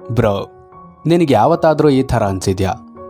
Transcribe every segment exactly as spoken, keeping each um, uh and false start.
Bro, ನಿನಗೆ ಯಾವತ್ತಾದರೂ ಈ ಥರ ಅನಿಸಿದ್ಯಾ?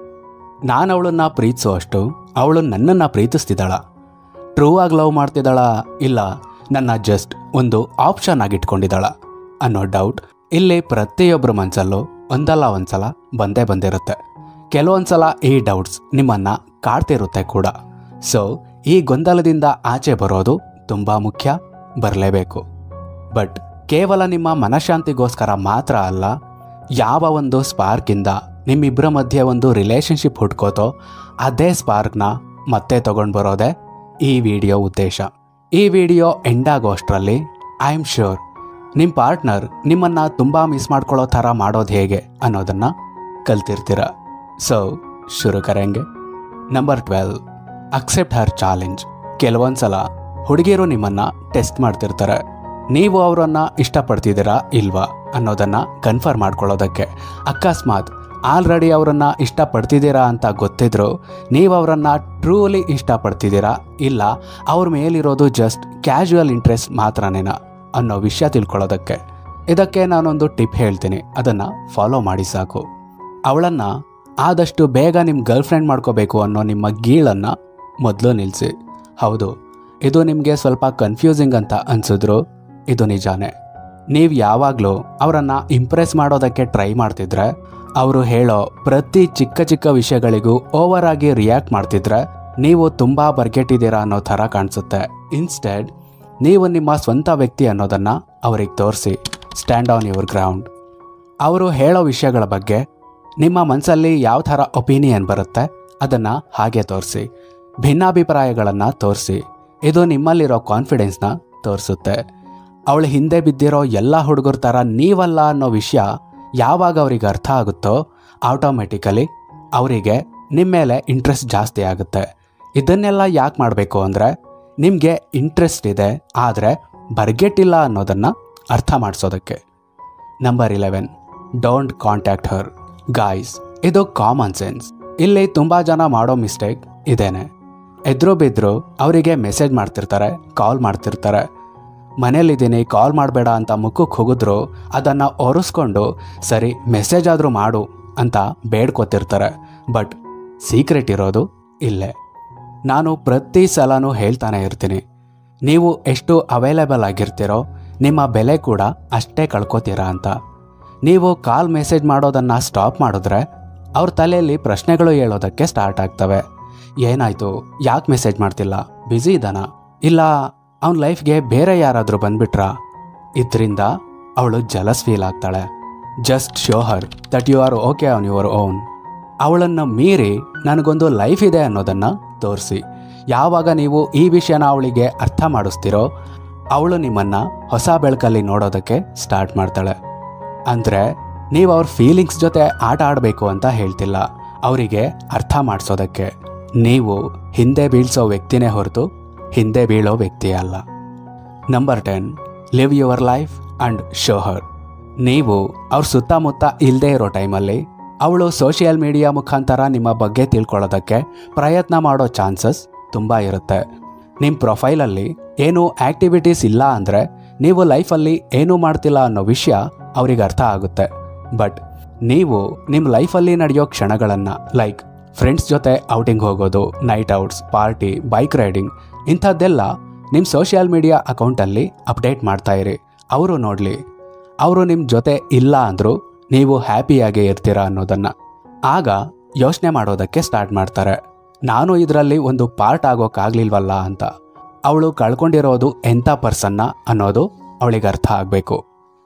ನಾನು ಅವಳನ್ನು ಪ್ರೀತಿಸೋ ಅಷ್ಟು ಅವಳು ನನ್ನನ್ನು ಪ್ರೀತಿಸ್ತಿದ್ದಾಳ? ಟ್ರೂ ಆಗಿ ಲವ್ ಮಾಡ್ತಿದ್ದಾಳ, ಇಲ್ಲ ನನ್ನ ಜಸ್ಟ್ ಒಂದು ಆಪ್ಷನ್ ಆಗಿಟ್ಕೊಂಡಿದ್ದಾಳ ಅನ್ನೋ ಡೌಟ್ ಇಲ್ಲಿ ಪ್ರತಿಯೊಬ್ಬರ ಮನಸ್ಸಲ್ಲೂ ಒಂದಲ್ಲ ಒಂದ್ಸಲ ಬಂದೇ ಬಂದಿರುತ್ತೆ. ಕೆಲವೊಂದ್ಸಲ ಈ ಡೌಟ್ಸ್ ನಿಮ್ಮನ್ನು ಕಾಡ್ತಿರುತ್ತೆ ಕೂಡ. ಸೊ ಈ ಗೊಂದಲದಿಂದ ಆಚೆ ಬರೋದು ತುಂಬ ಮುಖ್ಯ, ಬರಲೇಬೇಕು. ಬಟ್ ಕೇವಲ ನಿಮ್ಮ ಮನಃಶಾಂತಿಗೋಸ್ಕರ ಮಾತ್ರ ಅಲ್ಲ, ಯಾವ ಒಂದು ಸ್ಪಾರ್ಕಿಂದ ನಿಮ್ಮಿಬ್ಬರ ಮಧ್ಯೆ ಒಂದು ರಿಲೇಷನ್ಶಿಪ್ ಹುಟ್ಕೋತೋ ಅದೇ ಸ್ಪಾರ್ಕ್ನ ಮತ್ತೆ ತೊಗೊಂಡು ಬರೋದೇ ಈ ವಿಡಿಯೋ ಉದ್ದೇಶ. ಈ ವಿಡಿಯೋ ಎಂಡ್ ಆಗೋ ಅಷ್ಟರಲ್ಲಿ ಐ ಆಮ್ ಶ್ಯೂರ್ ನಿಮ್ಮ ಪಾರ್ಟ್ನರ್ ನಿಮ್ಮನ್ನು ತುಂಬ ಮಿಸ್ ಮಾಡ್ಕೊಳ್ಳೋ ಥರ ಮಾಡೋದು ಹೇಗೆ ಅನ್ನೋದನ್ನು ಕಲ್ತಿರ್ತೀರ. ಸೊ ಶುರು ಕರೆಂಗೆ. Number twelve, accept her challenge. ಕೆಲವೊಂದು ಸಲ ಹುಡುಗಿಯರು ನಿಮ್ಮನ್ನು ಟೆಸ್ಟ್ ಮಾಡ್ತಿರ್ತಾರೆ. ನೀವು ಅವರನ್ನು ಇಷ್ಟಪಡ್ತಿದ್ದೀರಾ ಇಲ್ವಾ ಅನ್ನೋದನ್ನು ಕನ್ಫರ್ಮ್ ಮಾಡ್ಕೊಳ್ಳೋದಕ್ಕೆ. ಅಕಸ್ಮಾತ್ ಆಲ್ರೆಡಿ ಅವರನ್ನು ಇಷ್ಟಪಡ್ತಿದ್ದೀರಾ ಅಂತ ಗೊತ್ತಿದ್ರು ನೀವು ಅವರನ್ನು ಟ್ರೂಲಿ ಇಷ್ಟಪಡ್ತಿದ್ದೀರಾ, ಇಲ್ಲ ಅವ್ರ ಮೇಲಿರೋದು ಜಸ್ಟ್ ಕ್ಯಾಶುವಲ್ ಇಂಟ್ರೆಸ್ಟ್ ಮಾತ್ರನೇನಾ ಅನ್ನೋ ವಿಷಯ ತಿಳ್ಕೊಳ್ಳೋದಕ್ಕೆ. ಇದಕ್ಕೆ ನಾನೊಂದು ಟಿಪ್ ಹೇಳ್ತೀನಿ, ಅದನ್ನು ಫಾಲೋ ಮಾಡಿ ಸಾಕು. ಅವಳನ್ನು ಆದಷ್ಟು ಬೇಗ ನಿಮ್ಮ ಗರ್ಲ್ ಫ್ರೆಂಡ್ ಮಾಡ್ಕೋಬೇಕು ಅನ್ನೋ ನಿಮ್ಮ ಗೀಳನ್ನು ಮೊದಲು ನಿಲ್ಲಿಸಿ. ಹೌದು, ಇದು ನಿಮಗೆ ಸ್ವಲ್ಪ ಕನ್ಫ್ಯೂಸಿಂಗ್ ಅಂತ ಅನಿಸಿದ್ರು ಇದು ನಿಜಾನೇ. ನೀವು ಯಾವಾಗಲೂ ಅವರನ್ನು ಇಂಪ್ರೆಸ್ ಮಾಡೋದಕ್ಕೆ ಟ್ರೈ ಮಾಡ್ತಿದ್ರೆ, ಅವರು ಹೇಳೋ ಪ್ರತಿ ಚಿಕ್ಕ ಚಿಕ್ಕ ವಿಷಯಗಳಿಗೂ ಓವರ್ ಆಗಿ ರಿಯಾಕ್ಟ್ ಮಾಡ್ತಿದ್ರೆ ನೀವು ತುಂಬ ಬರ್ಗೆಟ್ಟಿದ್ದೀರಾ ಅನ್ನೋ ಥರ ಕಾಣಿಸುತ್ತೆ. ಇನ್ಸ್ಟೆಡ್ ನೀವು ನಿಮ್ಮ ಸ್ವಂತ ವ್ಯಕ್ತಿ ಅನ್ನೋದನ್ನು ಅವ್ರಿಗೆ ತೋರಿಸಿ. Stand on your ground. ಅವರು ಹೇಳೋ ವಿಷಯಗಳ ಬಗ್ಗೆ ನಿಮ್ಮ ಮನಸ್ಸಲ್ಲಿ ಯಾವ ಥರ ಒಪಿನಿಯನ್ ಬರುತ್ತೆ ಅದನ್ನು ಹಾಗೆ ತೋರಿಸಿ. ಭಿನ್ನಾಭಿಪ್ರಾಯಗಳನ್ನು ತೋರಿಸಿ. ಇದು ನಿಮ್ಮಲ್ಲಿರೋ ಕಾನ್ಫಿಡೆನ್ಸ್ನ ತೋರಿಸುತ್ತೆ. ಅವಳು ಹಿಂದೆ ಬಿದ್ದಿರೋ ಎಲ್ಲ ಹುಡುಗರ ಥರ ನೀವಲ್ಲ ಅನ್ನೋ ವಿಷಯ ಯಾವಾಗ ಅವ್ರಿಗೆ ಅರ್ಥ ಆಗುತ್ತೋ ಆಟೋಮೆಟಿಕಲಿ ಅವರಿಗೆ ನಿಮ್ಮ ಮೇಲೆ ಇಂಟ್ರೆಸ್ಟ್ ಜಾಸ್ತಿ ಆಗುತ್ತೆ. ಇದನ್ನೆಲ್ಲ ಯಾಕೆ ಮಾಡಬೇಕು ಅಂದರೆ, ನಿಮಗೆ ಇಂಟ್ರೆಸ್ಟ್ ಇದೆ ಆದರೆ ಬರ್ಗೆಟ್ಟಿಲ್ಲ ಅನ್ನೋದನ್ನು ಅರ್ಥ ಮಾಡಿಸೋದಕ್ಕೆ. Number eleven, don't contact her. Guys, ಇದು ಕಾಮನ್ ಸೆನ್ಸ್. ಇಲ್ಲಿ ತುಂಬ ಜನ ಮಾಡೋ ಮಿಸ್ಟೇಕ್ ಇದೇನೆ. ಎದ್ರು ಬಿದ್ದರು ಅವರಿಗೆ ಮೆಸೇಜ್ ಮಾಡ್ತಿರ್ತಾರೆ, ಕಾಲ್ ಮಾಡ್ತಿರ್ತಾರೆ. ಮನೇಲಿದ್ದೀನಿ ಕಾಲ್ ಮಾಡಬೇಡ ಅಂತ ಮುಖಕ್ಕೆ ಹೋಗಿದ್ರು ಅದನ್ನು ಒರೆಸ್ಕೊಂಡು ಸರಿ ಮೆಸೇಜ್ ಆದರೂ ಮಾಡು ಅಂತ ಬೇಡ್ಕೊತಿರ್ತಾರೆ. ಬಟ್ ಸೀಕ್ರೆಟ್ ಇರೋದು ಇಲ್ಲೇ. ನಾನು ಪ್ರತಿ ಸಲನೂ ಹೇಳ್ತಾನೆ ಇರ್ತೀನಿ, ನೀವು ಎಷ್ಟು ಅವೈಲೇಬಲ್ ಆಗಿರ್ತೀರೋ ನಿಮ್ಮ ಬೆಲೆ ಕೂಡ ಅಷ್ಟೇ ಕಳ್ಕೊತೀರಾ ಅಂತ. ನೀವು ಕಾಲ್ ಮೆಸೇಜ್ ಮಾಡೋದನ್ನು ಸ್ಟಾಪ್ ಮಾಡಿದ್ರೆ ಅವ್ರ ತಲೆಯಲ್ಲಿ ಪ್ರಶ್ನೆಗಳು ಹೇಳೋದಕ್ಕೆ ಸ್ಟಾರ್ಟ್ ಆಗ್ತವೆ. ಏನಾಯಿತು, ಯಾಕೆ ಮೆಸೇಜ್ ಮಾಡ್ತಿಲ್ಲ, ಬ್ಯುಸಿ ಇದ್ದಾನ, ಇಲ್ಲ ಅವನ ಲೈಫ್ಗೆ ಬೇರೆ ಯಾರಾದರೂ ಬಂದ್ಬಿಟ್ರಾ? ಇದರಿಂದ ಅವಳು ಜಲಸ್ ಫೀಲ್ ಆಗ್ತಾಳೆ. Just show her that you are okay on your own. ಅವಳನ್ನು ಮೀರಿ ನನಗೊಂದು ಲೈಫ್ ಇದೆ ಅನ್ನೋದನ್ನು ತೋರಿಸಿ. ಯಾವಾಗ ನೀವು ಈ ವಿಷಯನ ಅವಳಿಗೆ ಅರ್ಥ ಮಾಡಿಸ್ತೀರೋ ಅವಳು ನಿಮ್ಮನ್ನು ಹೊಸ ಬೆಳಕಲ್ಲಿ ನೋಡೋದಕ್ಕೆ ಸ್ಟಾರ್ಟ್ ಮಾಡ್ತಾಳೆ. ಅಂದರೆ ನೀವು ಅವ್ರ ಫೀಲಿಂಗ್ಸ್ ಜೊತೆ ಆಟ ಆಡಬೇಕು ಅಂತ ಹೇಳ್ತಿಲ್ಲ, ಅವರಿಗೆ ಅರ್ಥ ಮಾಡಿಸೋದಕ್ಕೆ. ನೀವು ಹಿಂದೆ ಬೀಳ್ಸೋ ವ್ಯಕ್ತಿನೇ ಹೊರತು ಹಿಂದೆ ಬೀಳೋ ವ್ಯಕ್ತಿ ಅಲ್ಲ. Number ten, live your life and show her. ನೀವು ಅವ್ರ ಸುತ್ತಮುತ್ತ ಇಲ್ಲದೆ ಇರೋ ಟೈಮಲ್ಲಿ ಅವಳು ಸೋಷಿಯಲ್ ಮೀಡಿಯಾ ಮುಖಾಂತರ ನಿಮ್ಮ ಬಗ್ಗೆ ತಿಳ್ಕೊಳ್ಳೋದಕ್ಕೆ ಪ್ರಯತ್ನ ಮಾಡೋ ಚಾನ್ಸಸ್ ತುಂಬ ಇರುತ್ತೆ. ನಿಮ್ಮ ಪ್ರೊಫೈಲಲ್ಲಿ ಏನೂ ಆ್ಯಕ್ಟಿವಿಟೀಸ್ ಇಲ್ಲ ಅಂದರೆ ನೀವು ಲೈಫಲ್ಲಿ ಏನೂ ಮಾಡ್ತಿಲ್ಲ ಅನ್ನೋ ವಿಷಯ ಅವ್ರಿಗೆ ಅರ್ಥ ಆಗುತ್ತೆ. ಬಟ್ ನೀವು ನಿಮ್ಮ ಲೈಫಲ್ಲಿ ನಡೆಯೋ ಕ್ಷಣಗಳನ್ನು, ಲೈಕ್ ಫ್ರೆಂಡ್ಸ್ ಜೊತೆ ಔಟಿಂಗ್ ಹೋಗೋದು, night outs, party, bike riding, ಇಂಥದ್ದೆಲ್ಲ ನಿಮ್ಮ ಸೋಷಿಯಲ್ ಮೀಡಿಯಾ ಅಕೌಂಟಲ್ಲಿ ಅಪ್ಡೇಟ್ ಮಾಡ್ತಾಯಿರಿ. ಅವರು ನೋಡಲಿ. ಅವರು ನಿಮ್ಮ ಜೊತೆ ಇಲ್ಲ ಅಂದರೂ ನೀವು ಹ್ಯಾಪಿಯಾಗೇ ಇರ್ತೀರಾ ಅನ್ನೋದನ್ನು. ಆಗ ಯೋಚನೆ ಮಾಡೋದಕ್ಕೆ ಸ್ಟಾರ್ಟ್ ಮಾಡ್ತಾರೆ, ನಾನು ಇದರಲ್ಲಿ ಒಂದು ಪಾರ್ಟ್ ಆಗೋಕ್ಕಾಗಲಿಲ್ವಲ್ಲ ಅಂತ. ಅವಳು ಕಳ್ಕೊಂಡಿರೋದು ಎಂಥ ಪರ್ಸನ್ನ ಅನ್ನೋದು ಅವಳಿಗೆ ಅರ್ಥ ಆಗಬೇಕು.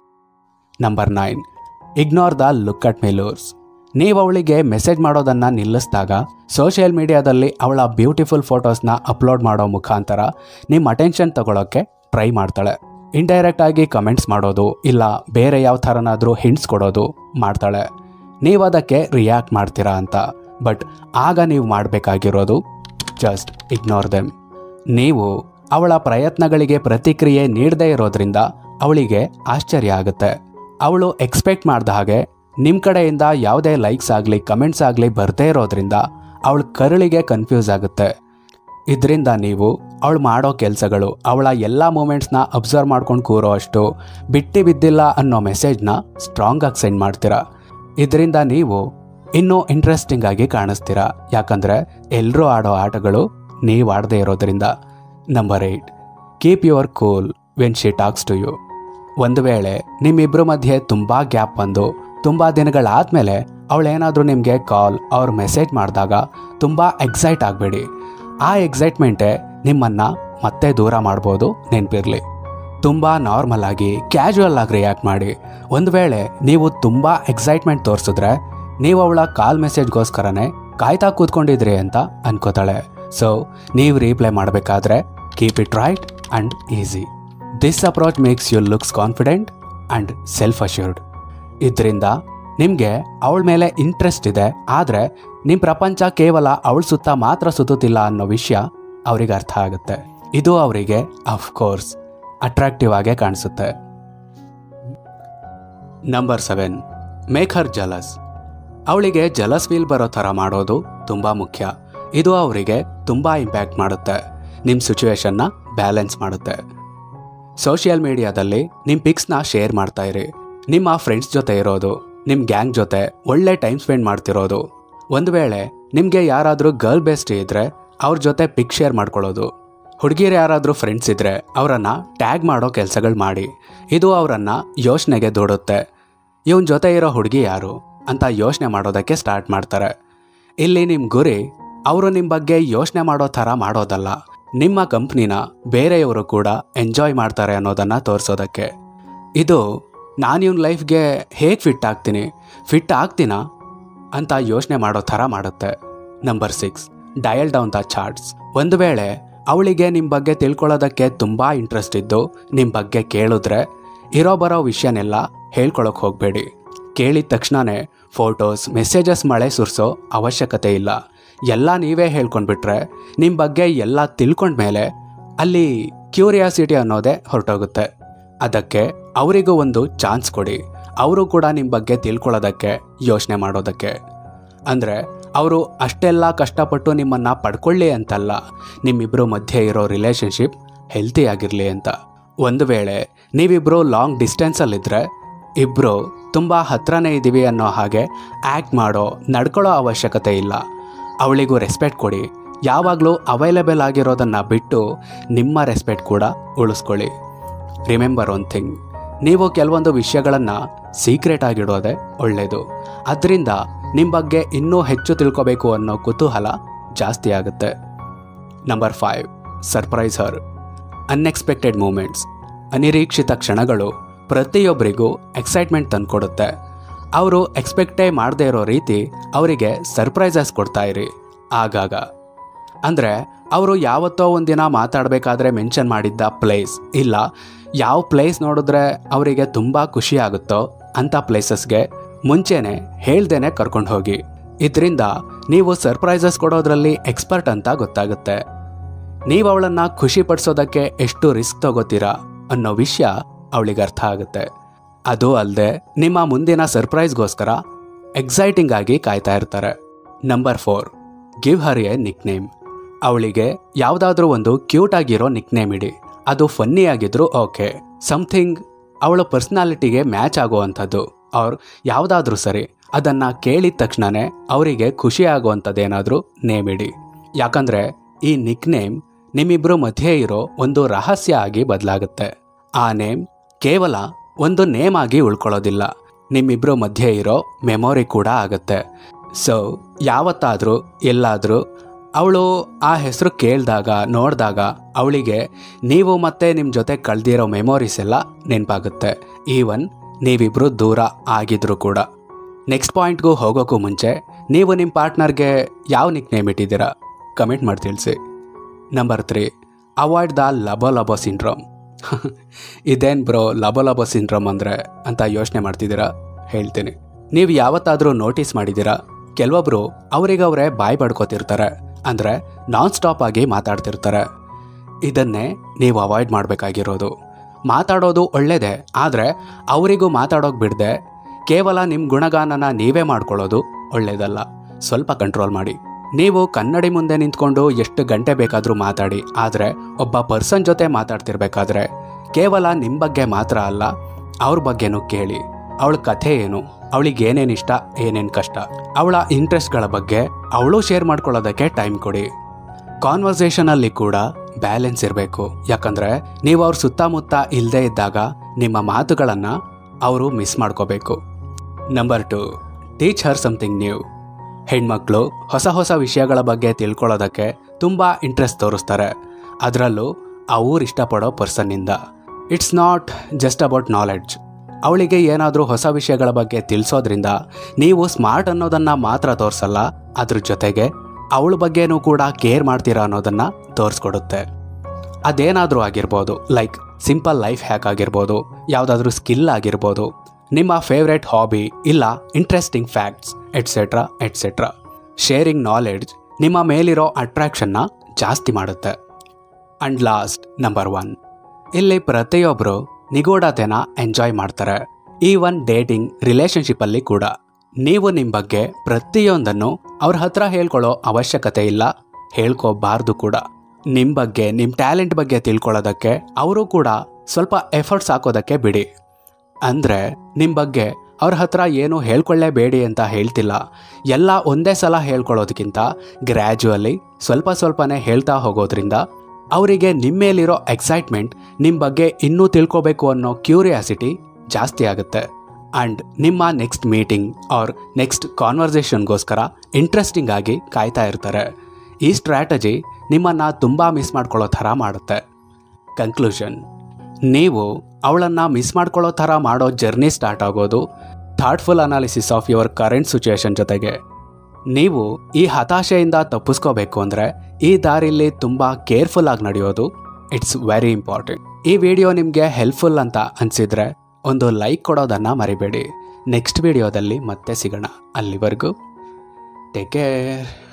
Number nine, ignore the look at me lures. ನೀವು ಅವಳಿಗೆ ಮೆಸೇಜ್ ಮಾಡೋದನ್ನು ನಿಲ್ಲಿಸಿದಾಗ ಸೋಷಿಯಲ್ ಮೀಡಿಯಾದಲ್ಲಿ ಅವಳ ಬ್ಯೂಟಿಫುಲ್ ಫೋಟೋಸ್ನ ಅಪ್ಲೋಡ್ ಮಾಡೋ ಮುಖಾಂತರ ನಿಮ್ಮ ಅಟೆನ್ಷನ್ ತಗೊಳ್ಳೋಕ್ಕೆ ಟ್ರೈ ಮಾಡ್ತಾಳೆ. ಇಂಡೈರೆಕ್ಟ್ ಆಗಿ ಕಮೆಂಟ್ಸ್ ಮಾಡೋದು, ಇಲ್ಲ ಬೇರೆ ಯಾವ ಥರನಾದರೂ ಹಿಂಟ್ಸ್ ಕೊಡೋದು ಮಾಡ್ತಾಳೆ. ನೀವು ಅದಕ್ಕೆ ರಿಯಾಕ್ಟ್ ಮಾಡ್ತೀರಾ ಅಂತ. ಬಟ್ ಆಗ ನೀವು ಮಾಡಬೇಕಾಗಿರೋದು ಜಸ್ಟ್ ಇಗ್ನೋರ್ ದೆಮ್. ನೀವು ಅವಳ ಪ್ರಯತ್ನಗಳಿಗೆ ಪ್ರತಿಕ್ರಿಯೆ ನೀಡದೇ ಇರೋದ್ರಿಂದ ಅವಳಿಗೆ ಆಶ್ಚರ್ಯ ಆಗುತ್ತೆ. ಅವಳು ಎಕ್ಸ್ಪೆಕ್ಟ್ ಮಾಡಿದ ಹಾಗೆ ನಿಮ್ಮ ಕಡೆಯಿಂದ ಯಾವುದೇ ಲೈಕ್ಸ್ ಆಗಲಿ ಕಮೆಂಟ್ಸ್ ಆಗಲಿ ಬರದೇ ಇರೋದ್ರಿಂದ ಅವಳ ಕರುಳಿಗೆ ಕನ್ಫ್ಯೂಸ್ ಆಗುತ್ತೆ. ಇದರಿಂದ ನೀವು ಅವಳು ಮಾಡೋ ಕೆಲಸಗಳು, ಅವಳ ಎಲ್ಲ ಮೂಮೆಂಟ್ಸ್ನ ಅಬ್ಸರ್ವ್ ಮಾಡ್ಕೊಂಡು ಕೂರೋ ಅಷ್ಟು ಬಿಟ್ಟು ಬಿದ್ದಿಲ್ಲ ಅನ್ನೋ ಮೆಸೇಜ್ನ ಸ್ಟ್ರಾಂಗಾಗಿ ಸೆಂಡ್ ಮಾಡ್ತೀರಾ. ಇದರಿಂದ ನೀವು ಇನ್ನೂ ಇಂಟ್ರೆಸ್ಟಿಂಗ್ ಆಗಿ ಕಾಣಿಸ್ತೀರಾ, ಯಾಕಂದರೆ ಎಲ್ಲರೂ ಆಡೋ ಆಟಗಳು ನೀವು ಆಡದೇ ಇರೋದ್ರಿಂದ. Number eight, keep your cool when she talks to you. ಒಂದು ವೇಳೆ ನಿಮ್ಮಿಬ್ಬರ ಮಧ್ಯೆ ತುಂಬ ಗ್ಯಾಪ್ ಬಂದು ತುಂಬ ದಿನಗಳಾದಮೇಲೆ ಅವಳೇನಾದರೂ ನಿಮಗೆ ಕಾಲ್ ಅವ್ರ ಮೆಸೇಜ್ ಮಾಡಿದಾಗ ತುಂಬ ಎಕ್ಸೈಟ್ ಆಗಬೇಡಿ. ಆ ಎಕ್ಸೈಟ್ಮೆಂಟೇ ನಿಮ್ಮನ್ನು ಮತ್ತೆ ದೂರ ಮಾಡ್ಬೋದು, ನೆನಪಿರಲಿ. ತುಂಬ ನಾರ್ಮಲ್ ಆಗಿ ಕ್ಯಾಶುವಲ್ ಆಗಿ ರಿಯಾಕ್ಟ್ ಮಾಡಿ. ಒಂದು ವೇಳೆ ನೀವು ತುಂಬ ಎಕ್ಸೈಟ್ಮೆಂಟ್ ತೋರಿಸಿದ್ರೆ ನೀವು ಅವಳ ಕಾಲ್ ಮೆಸೇಜ್ಗೋಸ್ಕರನೇ ಕಾಯ್ತಾ ಕೂತ್ಕೊಂಡಿದ್ರಿ ಅಂತ ಅನ್ಕೋತಾಳೆ. ಸೊ ನೀವು ರೀಪ್ಲೈ ಮಾಡಬೇಕಾದ್ರೆ keep it right and easy. This approach makes you looks confident and self assured. ಇದರಿಂದ ನಿಮಗೆ ಅವಳ ಮೇಲೆ ಇಂಟ್ರೆಸ್ಟ್ ಇದೆ, ಆದರೆ ನಿಮ್ಮ ಪ್ರಪಂಚ ಕೇವಲ ಅವಳ ಸುತ್ತ ಮಾತ್ರ ಸುತ್ತುತ್ತಿಲ್ಲ ಅನ್ನೋ ವಿಷಯ ಅವರಿಗೆ ಅರ್ಥ ಆಗುತ್ತೆ. ಇದು ಅವರಿಗೆ ಅಫ್ಕೋರ್ಸ್ ಅಟ್ರಾಕ್ಟಿವ್ ಆಗೇ ಕಾಣಿಸುತ್ತೆ. Number seven, make her jealous. ಅವಳಿಗೆ ಜಲಸ್ ಫೀಲ್ ಬರೋ ಥರ ಮಾಡೋದು ತುಂಬ ಮುಖ್ಯ. ಇದು ಅವರಿಗೆ ತುಂಬ ಇಂಪ್ಯಾಕ್ಟ್ ಮಾಡುತ್ತೆ, ನಿಮ್ಮ ಸಿಚುವೇಶನ್ನ ಬ್ಯಾಲೆನ್ಸ್ ಮಾಡುತ್ತೆ. ಸೋಷಿಯಲ್ ಮೀಡಿಯಾದಲ್ಲಿ ನಿಮ್ಮ ಪಿಕ್ಸ್ನ ಶೇರ್ ಮಾಡ್ತಾ ಇರಿ. ನಿಮ್ಮ ಫ್ರೆಂಡ್ಸ್ ಜೊತೆ ಇರೋದು, ನಿಮ್ಮ ಗ್ಯಾಂಗ್ ಜೊತೆ ಒಳ್ಳೆ ಟೈಮ್ ಸ್ಪೆಂಡ್ ಮಾಡ್ತಿರೋದು. ಒಂದು ವೇಳೆ ನಿಮಗೆ ಯಾರಾದರೂ ಗರ್ಲ್ ಬೆಸ್ಟ್ ಇದ್ದರೆ ಅವ್ರ ಜೊತೆ ಪಿಕ್ ಶೇರ್ ಮಾಡ್ಕೊಳ್ಳೋದು. ಹುಡುಗಿರು ಯಾರಾದರೂ ಫ್ರೆಂಡ್ಸ್ ಇದ್ದರೆ ಅವರನ್ನು ಟ್ಯಾಗ್ ಮಾಡೋ ಕೆಲಸಗಳು ಮಾಡಿ. ಇದು ಅವರನ್ನು ಯೋಚನೆಗೆ ದೂಡುತ್ತೆ. ಇವನ ಜೊತೆ ಇರೋ ಹುಡುಗಿ ಯಾರು ಅಂತ ಯೋಚನೆ ಮಾಡೋದಕ್ಕೆ ಸ್ಟಾರ್ಟ್ ಮಾಡ್ತಾರೆ. ಇಲ್ಲಿ ನಿಮ್ಮ ಗುರಿ ಅವರು ನಿಮ್ಮ ಬಗ್ಗೆ ಯೋಚನೆ ಮಾಡೋ ಥರ ಮಾಡೋದಲ್ಲ, ನಿಮ್ಮ ಕಂಪ್ನಿನ ಬೇರೆಯವರು ಕೂಡ ಎಂಜಾಯ್ ಮಾಡ್ತಾರೆ ಅನ್ನೋದನ್ನು ತೋರಿಸೋದಕ್ಕೆ. ಇದು ನಾನು ಇವನ ಲೈಫ್ಗೆ ಹೇಗೆ ಫಿಟ್ ಆಗ್ತೀನಿ, ಫಿಟ್ ಆಗ್ತೀನಾ ಅಂತ ಯೋಚನೆ ಮಾಡೋ ಥರ ಮಾಡುತ್ತೆ. Number six, dial down the charts. ಒಂದು ವೇಳೆ ಅವಳಿಗೆ ನಿಮ್ಮ ಬಗ್ಗೆ ತಿಳ್ಕೊಳ್ಳೋದಕ್ಕೆ ತುಂಬ ಇಂಟ್ರೆಸ್ಟ್ ಇದ್ದು ನಿಮ್ಮ ಬಗ್ಗೆ ಕೇಳಿದ್ರೆ ಇರೋ ಬರೋ ವಿಷಯನೆಲ್ಲ ಹೇಳ್ಕೊಳಕ್ಕೆ ಹೋಗಬೇಡಿ. ಕೇಳಿದ ತಕ್ಷಣವೇ ಫೋಟೋಸ್ ಮೆಸೇಜಸ್ ಮಳೆ ಸುರಿಸೋ ಅವಶ್ಯಕತೆ ಇಲ್ಲ. ಎಲ್ಲ ನೀವೇ ಹೇಳ್ಕೊಂಡ್ಬಿಟ್ರೆ ನಿಮ್ಮ ಬಗ್ಗೆ ಎಲ್ಲ ತಿಳ್ಕೊಂಡ್ಮೇಲೆ ಅಲ್ಲಿ ಕ್ಯೂರಿಯಾಸಿಟಿ ಅನ್ನೋದೇ ಹೊರಟೋಗುತ್ತೆ. ಅದಕ್ಕೆ ಅವರಿಗೂ ಒಂದು ಚಾನ್ಸ್ ಕೊಡಿ, ಅವರು ಕೂಡ ನಿಮ್ಮ ಬಗ್ಗೆ ತಿಳ್ಕೊಳ್ಳೋದಕ್ಕೆ ಯೋಚನೆ ಮಾಡೋದಕ್ಕೆ. ಅಂದರೆ ಅವರು ಅಷ್ಟೆಲ್ಲ ಕಷ್ಟಪಟ್ಟು ನಿಮ್ಮನ್ನು ಪಡ್ಕೊಳ್ಳಿ ಅಂತಲ್ಲ, ನಿಮ್ಮಿಬ್ಬರು ಮಧ್ಯೆ ಇರೋ ರಿಲೇಷನ್ಶಿಪ್ ಹೆಲ್ತಿ ಆಗಿರಲಿ ಅಂತ. ಒಂದು ವೇಳೆ ನೀವಿಬ್ಬರು ಲಾಂಗ್ ಡಿಸ್ಟೆನ್ಸಲ್ಲಿದ್ದರೆ ಇಬ್ಬರು ತುಂಬ ಹತ್ರನೇ ಇದ್ದೀವಿ ಅನ್ನೋ ಹಾಗೆ ಆ್ಯಕ್ಟ್ ಮಾಡೋ ನಡ್ಕೊಳ್ಳೋ ಅವಶ್ಯಕತೆ ಇಲ್ಲ. ಅವಳಿಗೂ ರೆಸ್ಪೆಕ್ಟ್ ಕೊಡಿ. ಯಾವಾಗಲೂ ಅವೈಲೇಬಲ್ ಆಗಿರೋದನ್ನು ಬಿಟ್ಟು ನಿಮ್ಮ ರೆಸ್ಪೆಕ್ಟ್ ಕೂಡ ಉಳಿಸ್ಕೊಳ್ಳಿ. ರಿಮೆಂಬರ್ ಒನ್ ಥಿಂಗ್, ನೀವು ಕೆಲವೊಂದು ವಿಷಯಗಳನ್ನು ಸೀಕ್ರೆಟ್ ಆಗಿಡೋದೇ ಒಳ್ಳೆಯದು. ಅದರಿಂದ ನಿಮ್ಮ ಬಗ್ಗೆ ಇನ್ನೂ ಹೆಚ್ಚು ತಿಳ್ಕೋಬೇಕು ಅನ್ನೋ ಕುತೂಹಲ ಜಾಸ್ತಿ ಆಗುತ್ತೆ. Number five, surprise her. Unexpected moments, ಅನಿರೀಕ್ಷಿತ ಕ್ಷಣಗಳು ಪ್ರತಿಯೊಬ್ಬರಿಗೂ ಎಕ್ಸೈಟ್ಮೆಂಟ್ ತಂದುಕೊಡುತ್ತೆ. ಅವರು ಎಕ್ಸ್ಪೆಕ್ಟೇ ಮಾಡದೇ ಇರೋ ರೀತಿ ಅವರಿಗೆ ಸರ್ಪ್ರೈಸಸ್ ಕೊಡ್ತಾ ಇರಿ ಆಗಾಗ. ಅಂದರೆ ಅವರು ಯಾವತ್ತೋ ಒಂದಿನ ಮಾತಾಡಬೇಕಾದ್ರೆ ಮೆನ್ಷನ್ ಮಾಡಿದ್ದ ಪ್ಲೇಸ್, ಇಲ್ಲ ಯಾವ ಪ್ಲೇಸ್ ನೋಡಿದ್ರೆ ಅವರಿಗೆ ತುಂಬ ಖುಷಿ ಆಗುತ್ತೋ ಅಂಥ ಪ್ಲೇಸಸ್ಗೆ ಮುಂಚೆನೇ ಹೇಳ್ದೇನೆ ಕರ್ಕೊಂಡು ಹೋಗಿ. ಇದರಿಂದ ನೀವು ಸರ್ಪ್ರೈಸಸ್ ಕೊಡೋದ್ರಲ್ಲಿ ಎಕ್ಸ್ಪರ್ಟ್ ಅಂತ ಗೊತ್ತಾಗುತ್ತೆ. ನೀವು ಅವಳನ್ನು ಖುಷಿ ಪಡಿಸೋದಕ್ಕೆ ಎಷ್ಟು ರಿಸ್ಕ್ ತಗೋತೀರಾ ಅನ್ನೋ ವಿಷಯ ಅವಳಿಗೆ ಅರ್ಥ ಆಗುತ್ತೆ. ಅದು ಅಲ್ಲದೆ ನಿಮ್ಮ ಮುಂದಿನ ಸರ್ಪ್ರೈಸ್ಗೋಸ್ಕರ ಎಕ್ಸೈಟಿಂಗ್ ಆಗಿ ಕಾಯ್ತಾ ಇರ್ತಾರೆ. Number four, give her a nickname. ಅವಳಿಗೆ ಯಾವುದಾದ್ರೂ ಒಂದು ಕ್ಯೂಟ್ ಆಗಿರೋ ನಿಕ್ ನೇಮ್ ಇಡಿ. ಅದು ಫನ್ನಿ ಆಗಿದ್ರು ಓಕೆ, ಸಮಥಿಂಗ್ ಅವಳ ಪರ್ಸ್ನಾಲಿಟಿಗೆ ಮ್ಯಾಚ್ ಆಗುವಂಥದ್ದು ಅವ್ರು ಯಾವುದಾದ್ರೂ ಸರಿ. ಅದನ್ನು ಕೇಳಿದ ತಕ್ಷಣವೇ ಅವರಿಗೆ ಖುಷಿ ಆಗುವಂಥದ್ದೇನಾದರೂ ನೇಮ್ ಇಡಿ. ಯಾಕಂದರೆ ಈ ನಿಕ್ ನೇಮ್ ನಿಮ್ಮಿಬ್ಬರು ಮಧ್ಯೆ ಇರೋ ಒಂದು ರಹಸ್ಯ ಆಗಿ ಬದಲಾಗುತ್ತೆ. ಆ ನೇಮ್ ಕೇವಲ ಒಂದು ನೇಮ್ ಆಗಿ ಉಳ್ಕೊಳ್ಳೋದಿಲ್ಲ, ನಿಮ್ಮಿಬ್ಬರು ಮಧ್ಯೆ ಇರೋ ಮೆಮೊರಿ ಕೂಡ ಆಗುತ್ತೆ. ಸೊ ಯಾವತ್ತಾದರೂ ಎಲ್ಲಾದರೂ ಅವಳು ಆ ಹೆಸರು ಕೇಳಿದಾಗ ನೋಡಿದಾಗ ಅವಳಿಗೆ ನೀವು ಮತ್ತೆ ನಿಮ್ಮ ಜೊತೆ ಕಳೆದಿರೋ ಮೆಮೊರೀಸ್ ಎಲ್ಲ ನೆನಪಾಗುತ್ತೆ, ಈವನ್ ನೀವಿಬ್ಬರು ದೂರ ಆಗಿದ್ರು ಕೂಡ. ನೆಕ್ಸ್ಟ್ ಪಾಯಿಂಟ್ಗೂ ಹೋಗೋಕ್ಕೂ ಮುಂಚೆ ನೀವು ನಿಮ್ಮ ಪಾರ್ಟ್ನರ್ಗೆ ಯಾವ ನಿಕ್ ನೇಮ್ ಇಟ್ಟಿದ್ದೀರಾ ಕಮೆಂಟ್ ಮಾಡಿ ತಿಳಿಸಿ. ನಂಬರ್ ತ್ರೀ, ಅವಾಯ್ಡ್ ದ ಲಬೋ ಲಬೋ ಸಿಂಡ್ರೋಮ್. ಇದೇನು ಬ್ರೋ ಲಬೋ ಲಬೋ ಸಿಂಡ್ರೋಮ್ ಅಂದರೆ ಅಂತ ಯೋಚನೆ ಮಾಡ್ತಿದ್ದೀರಾ? ಹೇಳ್ತೀನಿ. ನೀವು ಯಾವತ್ತಾದರೂ ನೋಟಿಸ್ ಮಾಡಿದ್ದೀರಾ, ಕೆಲವೊಬ್ಬರು ಅವರಿಗವರೇ ಬಾಯಿ ಪಡ್ಕೋತಿರ್ತಾರೆ, ಅಂದರೆ ನಾನ್ ಸ್ಟಾಪ್ ಆಗಿ ಮಾತಾಡ್ತಿರ್ತಾರೆ. ಇದನ್ನೇ ನೀವು ಅವಾಯ್ಡ್ ಮಾಡಬೇಕಾಗಿರೋದು. ಮಾತಾಡೋದು ಒಳ್ಳೆಯದೇ, ಆದರೆ ಅವರಿಗೂ ಮಾತಾಡೋಕೆ ಬಿಡದೆ ಕೇವಲ ನಿಮ್ಮ ಗುಣಗಾನನ ನೀವೇ ಮಾಡ್ಕೊಳ್ಳೋದು ಒಳ್ಳೆಯದಲ್ಲ. ಸ್ವಲ್ಪ ಕಂಟ್ರೋಲ್ ಮಾಡಿ. ನೀವು ಕನ್ನಡಿ ಮುಂದೆ ನಿಂತ್ಕೊಂಡು ಎಷ್ಟು ಗಂಟೆ ಬೇಕಾದರೂ ಮಾತಾಡಿ, ಆದರೆ ಒಬ್ಬ ಪರ್ಸನ್ ಜೊತೆ ಮಾತಾಡ್ತಿರ್ಬೇಕಾದ್ರೆ ಕೇವಲ ನಿಮ್ಮ ಬಗ್ಗೆ ಮಾತ್ರ ಅಲ್ಲ ಅವ್ರ ಬಗ್ಗೆನೂ ಕೇಳಿ. ಅವಳ ಕಥೆ ಏನು, ಅವಳಿಗೆ ಏನೇನು ಇಷ್ಟ ಏನೇನು ಕಷ್ಟ, ಅವಳ ಇಂಟ್ರೆಸ್ಟ್ಗಳ ಬಗ್ಗೆ ಅವಳು ಶೇರ್ ಮಾಡ್ಕೊಳ್ಳೋದಕ್ಕೆ ಟೈಮ್ ಕೊಡಿ. ಕಾನ್ವರ್ಸೇಷನಲ್ಲಿ ಕೂಡ ಬ್ಯಾಲೆನ್ಸ್ ಇರಬೇಕು. ಯಾಕಂದರೆ ನೀವು ಅವ್ರ ಸುತ್ತಮುತ್ತ ಇಲ್ಲದೇ ಇದ್ದಾಗ ನಿಮ್ಮ ಮಾತುಗಳನ್ನು ಅವರು ಮಿಸ್ ಮಾಡ್ಕೋಬೇಕು. Number two, teach her something new. ಹೆಣ್ಮಕ್ಳು ಹೊಸ ಹೊಸ ವಿಷಯಗಳ ಬಗ್ಗೆ ತಿಳ್ಕೊಳ್ಳೋದಕ್ಕೆ ತುಂಬ ಇಂಟ್ರೆಸ್ಟ್ ತೋರಿಸ್ತಾರೆ, ಅದರಲ್ಲೂ ಅವ್ರು ಇಷ್ಟಪಡೋ ಪರ್ಸನ್ನಿಂದ. It's not just about knowledge. ಅವಳಿಗೆ ಏನಾದರೂ ಹೊಸ ವಿಷಯಗಳ ಬಗ್ಗೆ ತಿಳಿಸೋದ್ರಿಂದ ನೀವು ಸ್ಮಾರ್ಟ್ ಅನ್ನೋದನ್ನು ಮಾತ್ರ ತೋರಿಸಲ್ಲ, ಅದ್ರ ಜೊತೆಗೆ ಅವಳ ಬಗ್ಗೆನೂ ಕೂಡ ಕೇರ್ ಮಾಡ್ತೀರಾ ಅನ್ನೋದನ್ನು ತೋರಿಸ್ಕೊಡುತ್ತೆ. ಅದೇನಾದರೂ ಆಗಿರ್ಬೋದು, ಲೈಕ್ ಸಿಂಪಲ್ ಲೈಫ್ ಹ್ಯಾಕ್ ಆಗಿರ್ಬೋದು, ಯಾವುದಾದ್ರೂ ಸ್ಕಿಲ್ ಆಗಿರ್ಬೋದು, ನಿಮ್ಮ ಫೇವ್ರೆಟ್ ಹಾಬಿ, ಇಲ್ಲ interesting facts etcetera etcetera. Sharing knowledge ನಿಮ್ಮ ಮೇಲಿರೋ ಅಟ್ರಾಕ್ಷನ್ನ ಜಾಸ್ತಿ ಮಾಡುತ್ತೆ. ಆ್ಯಂಡ್ ಲಾಸ್ಟ್, ನಂಬರ್ ಒನ್, ಇಲ್ಲಿ ಪ್ರತಿಯೊಬ್ಬರು ನಿಗೂಢತೆನ ಎಂಜಾಯ್ ಮಾಡ್ತಾರೆ. ಈವನ್ ಡೇಟಿಂಗ್ ರಿಲೇಷನ್ಶಿಪ್ಪಲ್ಲಿ ಕೂಡ ನೀವು ನಿಮ್ಮ ಬಗ್ಗೆ ಪ್ರತಿಯೊಂದನ್ನು ಅವ್ರ ಹತ್ರ ಹೇಳ್ಕೊಳ್ಳೋ ಅವಶ್ಯಕತೆ ಇಲ್ಲ, ಹೇಳ್ಕೋಬಾರ್ದು ಕೂಡ. ನಿಮ್ಮ ಬಗ್ಗೆ, ನಿಮ್ಮ ಟ್ಯಾಲೆಂಟ್ ಬಗ್ಗೆ ತಿಳ್ಕೊಳ್ಳೋದಕ್ಕೆ ಅವರು ಕೂಡ ಸ್ವಲ್ಪ ಎಫರ್ಟ್ಸ್ ಹಾಕೋದಕ್ಕೆ ಬಿಡಿ. ಅಂದರೆ ನಿಮ್ಮ ಬಗ್ಗೆ ಅವ್ರ ಹತ್ರ ಏನು ಹೇಳ್ಕೊಳ್ಳೇಬೇಡಿ ಅಂತ ಹೇಳ್ತಿಲ್ಲ, ಎಲ್ಲ ಒಂದೇ ಸಲ ಹೇಳ್ಕೊಳ್ಳೋದಕ್ಕಿಂತ ಗ್ರ್ಯಾಜುವಲಿ ಸ್ವಲ್ಪ ಸ್ವಲ್ಪನೇ ಹೇಳ್ತಾ ಹೋಗೋದ್ರಿಂದ ಅವರಿಗೆ ನಿಮ್ಮ ಮೇಲಿರೋ ಎಕ್ಸೈಟ್ಮೆಂಟ್, ನಿಮ್ಮ ಬಗ್ಗೆ ಇನ್ನೂ ತಿಳ್ಕೊಬೇಕು ಅನ್ನೋ ಕ್ಯೂರಿಯಾಸಿಟಿ ಜಾಸ್ತಿ ಆಗುತ್ತೆ. ಆ್ಯಂಡ್ ನಿಮ್ಮ ನೆಕ್ಸ್ಟ್ ಮೀಟಿಂಗ್ ಆರ್ ನೆಕ್ಸ್ಟ್ ಕಾನ್ವರ್ಸೇಷನ್ಗೋಸ್ಕರ ಇಂಟ್ರೆಸ್ಟಿಂಗ್ ಆಗಿ ಕಾಯ್ತಾ ಇರ್ತಾರೆ. ಈ ಸ್ಟ್ರ್ಯಾಟಜಿ ನಿಮ್ಮನ್ನು ತುಂಬ ಮಿಸ್ ಮಾಡ್ಕೊಳ್ಳೋ ಥರ ಮಾಡುತ್ತೆ. ಕನ್ಕ್ಲೂಷನ್, ನೀವು ಅವಳನ್ನು ಮಿಸ್ ಮಾಡ್ಕೊಳ್ಳೋ ಥರ ಮಾಡೋ ಜರ್ನಿ ಸ್ಟಾರ್ಟ್ ಆಗೋದು thoughtful analysis of your current situation ಜೊತೆಗೆ. ನೀವು ಈ ಹತಾಶೆಯಿಂದ ತಪ್ಪಿಸ್ಕೋಬೇಕು ಅಂದರೆ ಈ ದಾರಿಲಿ ತುಂಬ ಕೇರ್ಫುಲ್ಲಾಗಿ ನಡೆಯೋದು ಇಟ್ಸ್ ವೆರಿ ಇಂಪಾರ್ಟೆಂಟ್. ಈ ವಿಡಿಯೋ ನಿಮಗೆ ಹೆಲ್ಪ್ಫುಲ್ ಅಂತ ಅನಿಸಿದರೆ ಒಂದು ಲೈಕ್ ಕೊಡೋದನ್ನು ಮರಿಬೇಡಿ. ನೆಕ್ಸ್ಟ್ ವಿಡಿಯೋದಲ್ಲಿ ಮತ್ತೆ ಸಿಗೋಣ. ಅಲ್ಲಿವರೆಗೂ ಟೇಕ್ ಕೇರ್.